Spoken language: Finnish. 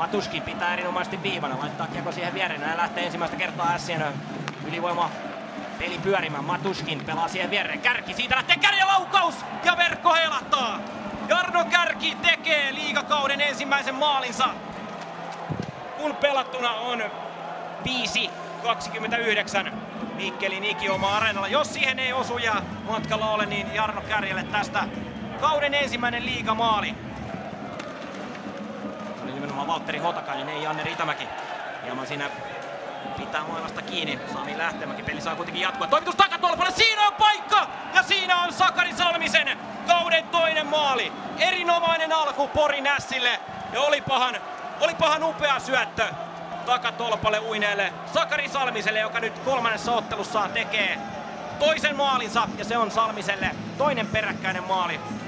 Matuskin pitää erinomaisesti viivana, laittaa kiekko siihen viereen. Näin lähtee ensimmäistä kertaa Ässien ylivoima peli pyörimään. Matuskin pelaa siihen viereen. Kärki siitä lähtee kärjelaukaus ja verkko heilahtaa. Jarno Kärki tekee liigakauden ensimmäisen maalinsa. Kun pelattuna on 5:29. Mikkelin Ikioma areenalla. Jos siihen ei osu ja matkalla ole, niin Jarno Kärjelle tästä kauden ensimmäinen liigamaali. Se oli nimenomaan Valtteri Hotakainen, ei Janne Riitämäki. Hieman siinä pitää mailasta kiinni. Sami Lähtemäki, peli saa kuitenkin jatkua. Toimitus takatolpalle, siinä on paikka! Ja siinä on Sakari Salmisen kauden toinen maali. Erinomainen alku Porin Ässille. Ja olipahan upea syöttö takatolpalle uineelle Sakari Salmiselle, joka nyt kolmannessa ottelussaan tekee toisen maalinsa. Ja se on Salmiselle toinen peräkkäinen maali